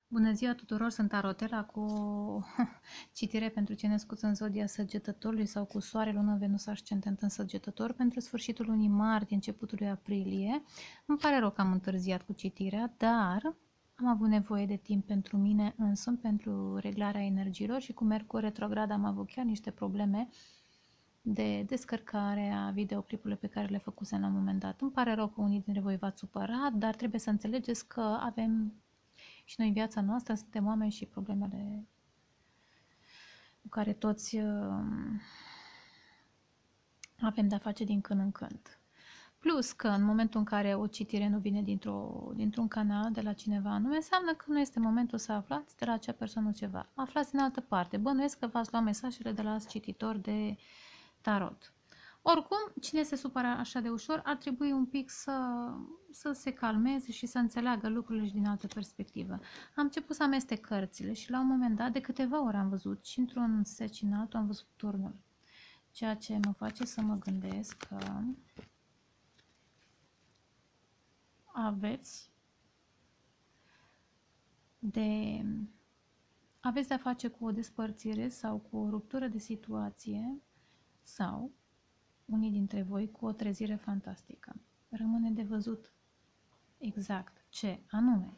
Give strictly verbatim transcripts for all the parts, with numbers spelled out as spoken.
Bună ziua tuturor, sunt Tarotela cu o citire pentru cei născuți în zodia Săgetătorului sau cu Soare, Lună, Venus, Ascendent în Săgetător pentru sfârșitul lunii martie, începutul lui aprilie. Îmi pare rău că am întârziat cu citirea, dar am avut nevoie de timp pentru mine însumi, pentru reglarea energiilor și cu Mercur retrograd am avut chiar niște probleme de descărcare a videoclipurilor pe care le făcusem la un moment dat. Îmi pare rău că unii dintre voi v-ați supărat, dar trebuie să înțelegeți că avem și noi în viața noastră, suntem oameni și problemele cu care toți uh, avem de-a face din când în când. Plus că în momentul în care o citire nu vine dintr-o, dintr-un canal de la cineva, nu înseamnă că nu este momentul să aflați de la acea persoană ceva. Aflați în altă parte. Bănuiesc că v-ați luat mesajele de la alți cititori de tarot. Oricum, cine se supără așa de ușor ar trebui un pic să, să se calmeze și să înțeleagă lucrurile și din altă perspectivă. Am început să amestec cărțile și la un moment dat, de câteva ori am văzut și într-un set și în altul am văzut turnul. Ceea ce mă face să mă gândesc că aveți de aveți de-a face cu o despărțire sau cu o ruptură de situație sau unii dintre voi cu o trezire fantastică. Rămâne de văzut exact ce anume.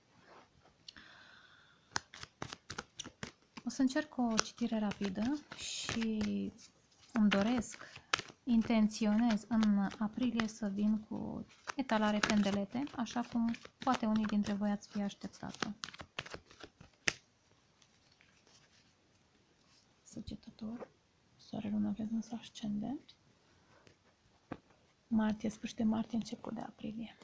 O să încerc o citire rapidă și îmi doresc, intenționez în aprilie să vin cu etalare pendelete, așa cum poate unii dintre voi ați fi așteptat-o. Săgetător, Soare, Lună, Venus, Ascendent, martie, sfârșit de martie, început de aprilie.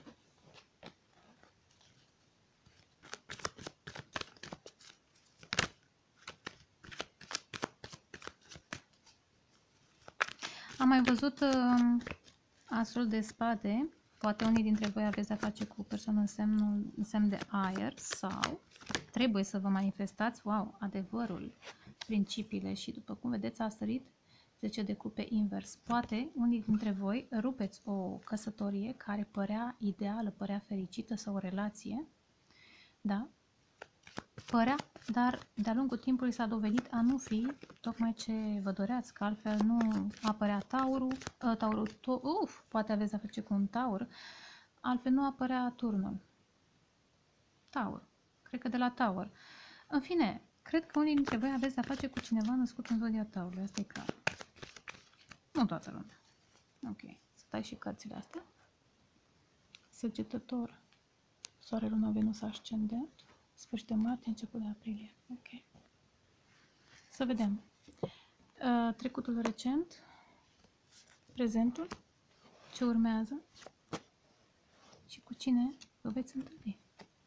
Am mai văzut uh, asul de spade, poate unii dintre voi aveți de-a face cu persoană în, semnul, în semn de aer sau trebuie să vă manifestați, wow, adevărul, principiile și după cum vedeți a sărit zece de cupe invers. Poate unii dintre voi rupeți o căsătorie care părea ideală, părea fericită sau o relație, da? Părea, dar de-a lungul timpului s-a dovedit a nu fi tocmai ce vă doreați, că altfel nu apărea taurul, uh, taurul, to, uf, poate aveți a face cu un taur, altfel nu apărea turnul. Taur, cred că de la taur. În fine, cred că unii dintre voi aveți a face cu cineva născut în zodia taurului, asta e clar. Nu toată lumea. Ok, să tai și cărțile astea. Săgetător, Soare, Lună, Venus, Ascendent, sfârșit de martie, început de aprilie. Ok. Să vedem. Uh, trecutul recent, prezentul, ce urmează și cu cine vă veți întâlni.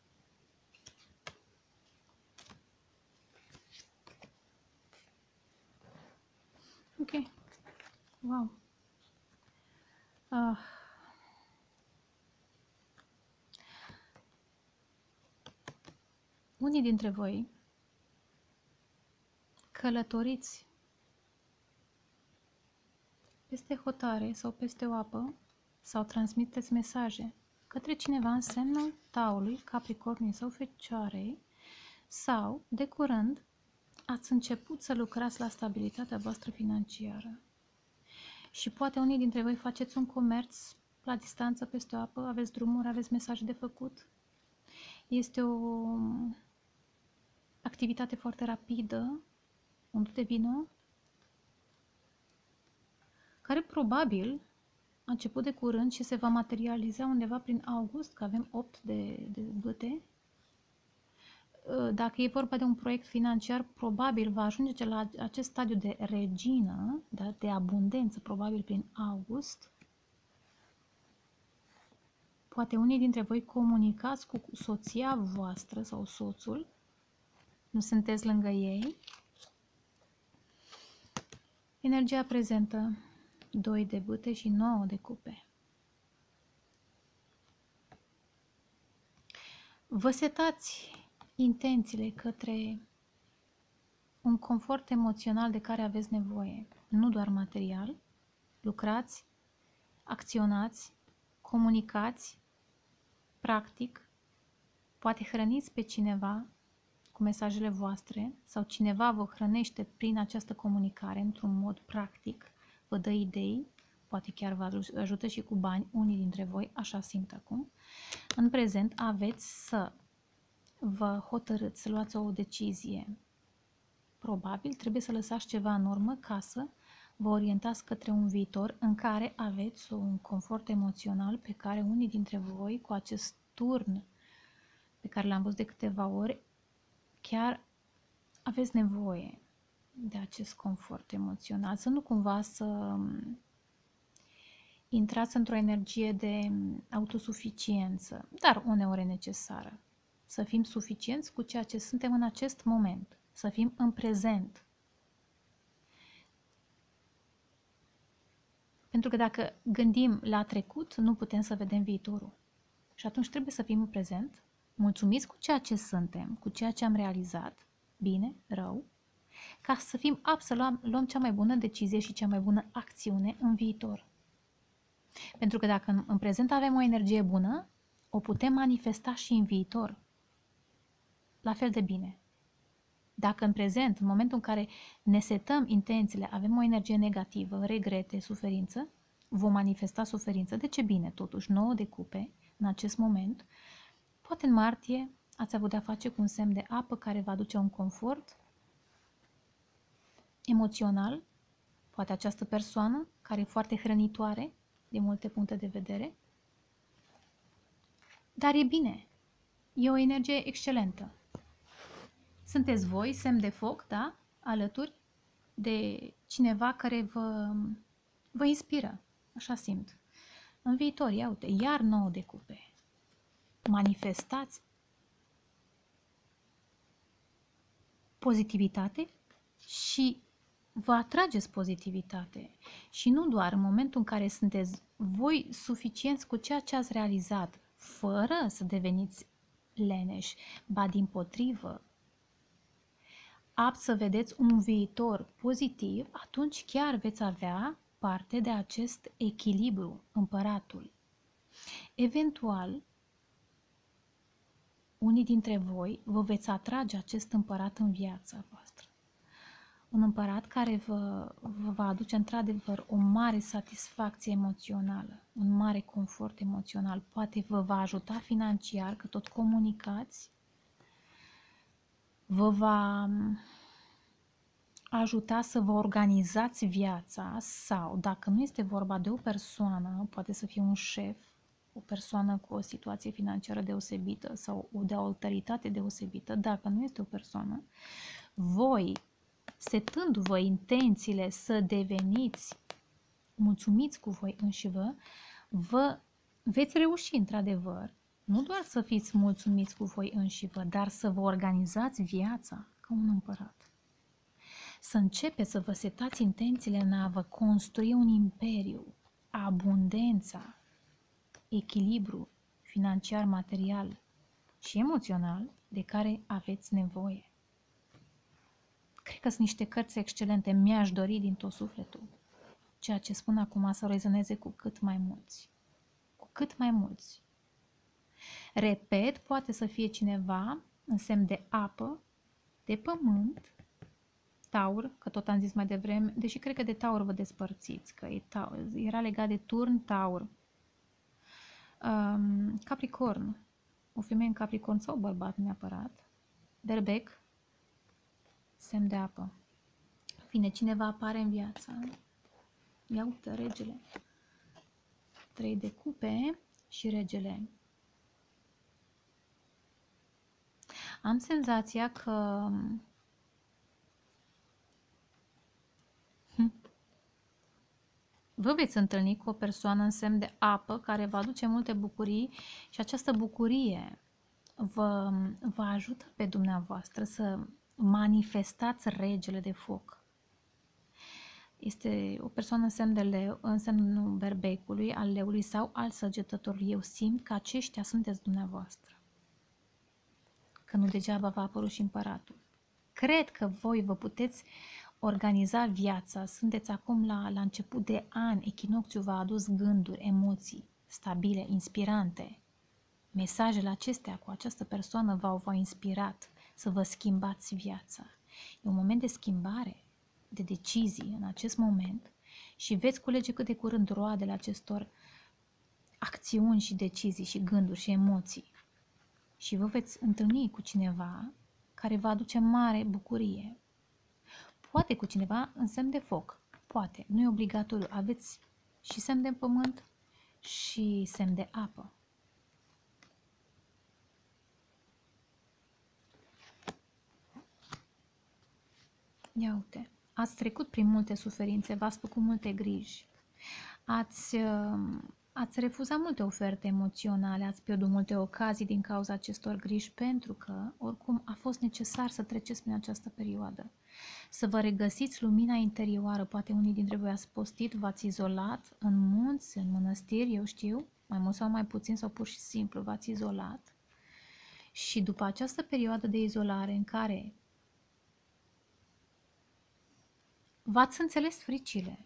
Ok. Wow. Uh. Unii dintre voi călătoriți peste hotare sau peste o apă sau transmiteți mesaje către cineva în semnul taurului, capricornului sau fecioarei sau, de curând, ați început să lucrați la stabilitatea voastră financiară. Și poate unii dintre voi faceți un comerț la distanță peste o apă, aveți drumuri, aveți mesaje de făcut. Este o activitate foarte rapidă, un de vină, care probabil a început de curând și se va materializa undeva prin august, că avem opt de, de bâte. Dacă e vorba de un proiect financiar, probabil va ajunge la acest stadiu de regină, da, de abundență, probabil prin august. Poate unii dintre voi comunicați cu soția voastră sau soțul, nu sunteți lângă ei. Energia prezentă, doi de bâte și nouă de cupe. Vă setați intențiile către un confort emoțional de care aveți nevoie, nu doar material. Lucrați, acționați, comunicați, practic, poate hrăniți pe cineva cu mesajele voastre sau cineva vă hrănește prin această comunicare într-un mod practic, vă dă idei, poate chiar vă ajută și cu bani, unii dintre voi, așa simt acum. În prezent aveți să vă hotărâți, să luați o decizie. Probabil trebuie să lăsați ceva în urmă ca să vă orientați către un viitor în care aveți un confort emoțional pe care unii dintre voi, cu acest turn pe care l-am văzut de câteva ori, chiar aveți nevoie de acest confort emoțional. Să nu cumva să intrați într-o energie de autosuficiență, dar uneori e necesară. Să fim suficienți cu ceea ce suntem în acest moment, să fim în prezent. Pentru că dacă gândim la trecut, nu putem să vedem viitorul. Și atunci trebuie să fim în prezent, mulțumiți cu ceea ce suntem, cu ceea ce am realizat, bine, rău, ca să fim apți să luăm, luăm cea mai bună decizie și cea mai bună acțiune în viitor. Pentru că dacă în, în prezent avem o energie bună, o putem manifesta și în viitor. La fel de bine. Dacă în prezent, în momentul în care ne setăm intențiile, avem o energie negativă, regrete, suferință, vom manifesta suferință. De ce bine, totuși, nouă de cupe, în acest moment, poate în martie ați avut de-a face cu un semn de apă care va aduce un confort emoțional, poate această persoană care e foarte hrănitoare din multe puncte de vedere, dar e bine, e o energie excelentă. Sunteți voi, semn de foc, da? Alături de cineva care vă, vă inspiră, așa simt. În viitor, ia uite, iar nouă de cupe. Manifestați pozitivitate și vă atrageți pozitivitate. Și nu doar în momentul în care sunteți voi suficienți cu ceea ce ați realizat, fără să deveniți leneși, ba dimpotrivă, apți să vedeți un viitor pozitiv, atunci chiar veți avea parte de acest echilibru, împăratul. Eventual, unii dintre voi vă veți atrage acest împărat în viața voastră. Un împărat care vă, vă va aduce într-adevăr o mare satisfacție emoțională, un mare confort emoțional. Poate vă va ajuta financiar, că tot comunicați, vă va ajuta să vă organizați viața sau, dacă nu este vorba de o persoană, poate să fie un șef, o persoană cu o situație financiară deosebită sau de o autoritate deosebită, dacă nu este o persoană, voi, setându-vă intențiile să deveniți mulțumiți cu voi înșivă, vă veți reuși într-adevăr, nu doar să fiți mulțumiți cu voi înșivă, dar să vă organizați viața ca un împărat. Să începeți să vă setați intențiile în a vă construi un imperiu, abundența, echilibru financiar, material și emoțional de care aveți nevoie. Cred că sunt niște cărți excelente, mi-aș dori din tot sufletul. Ceea ce spun acum să rezoneze cu cât mai mulți. Cu cât mai mulți. Repet, poate să fie cineva în semn de apă, de pământ, Taur, că tot am zis mai devreme, deși cred că de Taur vă despărțiți, că e taur, era legat de turn Taur. Um, Capricorn, o femeie în Capricorn sau bărbat neapărat. Berbec, semn de apă. Bine, cineva apare în viață. Ia uite, regele. Trei de cupe și regele. Am senzația că vă veți întâlni cu o persoană în semn de apă care vă aduce multe bucurii și această bucurie vă, vă ajută pe dumneavoastră să manifestați regele de foc. Este o persoană în semn de leu, în semnul berbecului, al leului sau al săgetătorului. Eu simt că aceștia sunteți dumneavoastră. Că nu degeaba v-a apărut și împăratul. Cred că voi vă puteți organiza viața, sunteți acum la, la început de an, echinocțiul v-a adus gânduri, emoții stabile, inspirante. Mesajele acestea cu această persoană v-au v-au inspirat, să vă schimbați viața. E un moment de schimbare, de decizii în acest moment și veți culege cât de curând roadele acestor acțiuni și decizii și gânduri și emoții. Și vă veți întâlni cu cineva care vă aduce mare bucurie. Poate cu cineva în semn de foc. Poate. Nu e obligatoriu. Aveți și semn de pământ și semn de apă. Ia uite. Ați trecut prin multe suferințe, v-ați făcut multe griji. Ați, ați refuzat multe oferte emoționale, ați pierdut multe ocazii din cauza acestor griji, pentru că, oricum, a fost necesar să treceți prin această perioadă. Să vă regăsiți lumina interioară. Poate unii dintre voi ați postit, v-ați izolat în munți, în mănăstiri, eu știu, mai mult sau mai puțin, sau pur și simplu v-ați izolat. Și după această perioadă de izolare în care v-ați înțeles fricile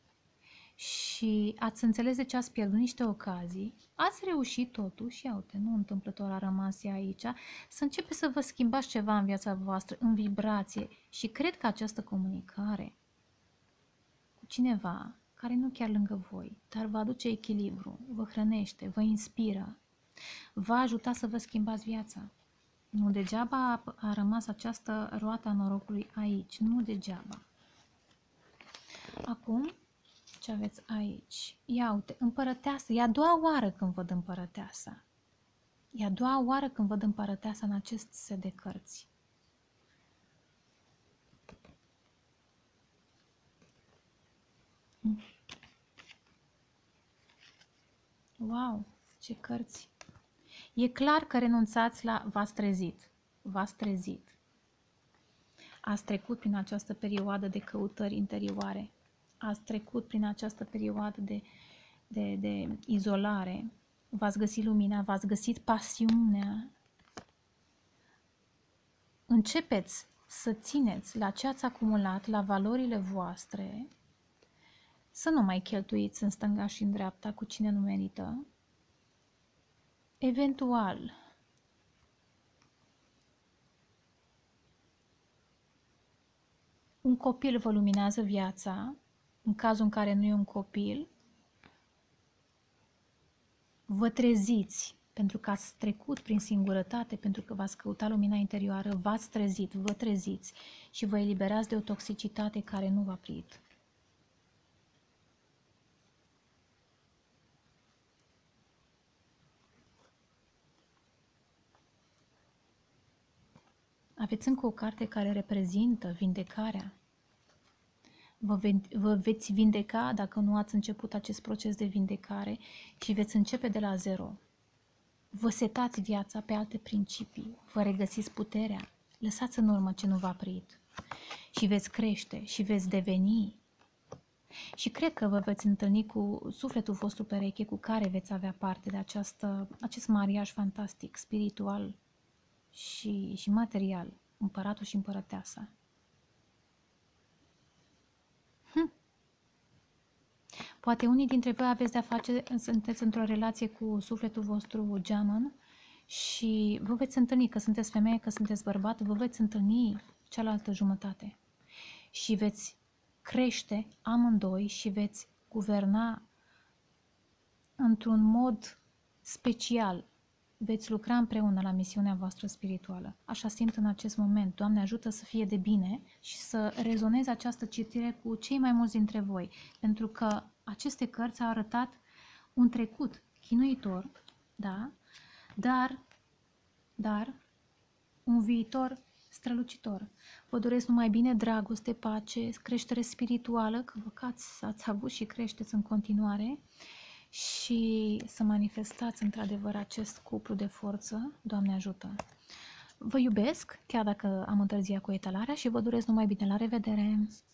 și ați înțeles de ce ați pierdut niște ocazii, ați reușit totuși, ia uite, nu întâmplător a rămas aici, să începeți să vă schimbați ceva în viața voastră, în vibrație. Și cred că această comunicare cu cineva care nu chiar lângă voi, dar vă aduce echilibru, vă hrănește, vă inspiră, va ajuta să vă schimbați viața. Nu degeaba a rămas această roată a norocului aici, nu degeaba. Acum, ce aveți aici? Ia uite, împărăteasa. E a doua oară când văd împărăteasa. E a doua oară când văd împărăteasa în acest set de cărți. Wow, ce cărți! E clar că renunțați la... V-ați trezit. V-ați trezit. Ați trecut prin această perioadă de căutări interioare. Ați trecut prin această perioadă de, de, de izolare. V-ați găsit lumina, v-ați găsit pasiunea. Începeți să țineți la ce ați acumulat, la valorile voastre, să nu mai cheltuiți în stânga și în dreapta cu cine nu merită. Eventual, un copil vă luminează viața. În cazul în care nu e un copil, vă treziți pentru că ați trecut prin singurătate, pentru că v-ați căutat lumina interioară, v-ați trezit, vă treziți și vă eliberați de o toxicitate care nu v-a prit. Aveți încă o carte care reprezintă vindecarea. Vă, ve vă veți vindeca dacă nu ați început acest proces de vindecare și veți începe de la zero. Vă setați viața pe alte principii, vă regăsiți puterea, lăsați în urmă ce nu v-a prit și veți crește și veți deveni. Și cred că vă veți întâlni cu sufletul vostru pereche cu care veți avea parte de această, acest mariaj fantastic, spiritual și, și material, împăratul și împărăteasa. Hm. Poate unii dintre voi aveți de-a face, sunteți într-o relație cu sufletul vostru geamăn și vă veți întâlni, că sunteți femeie, că sunteți bărbat, vă veți întâlni cealaltă jumătate și veți crește amândoi și veți guverna într-un mod special. Veți lucra împreună la misiunea voastră spirituală. Așa simt în acest moment. Doamne, ajută să fie de bine și să rezoneze această citire cu cei mai mulți dintre voi. Pentru că aceste cărți au arătat un trecut chinuitor, da? Dar, dar, un viitor strălucitor. Vă doresc numai bine, dragoste, pace, creștere spirituală, că vă că ați, ați avut și creșteți în continuare și să manifestați într-adevăr acest cuplu de forță. Doamne ajută! Vă iubesc, chiar dacă am întârziat cu etalarea, și vă doresc numai bine. La revedere!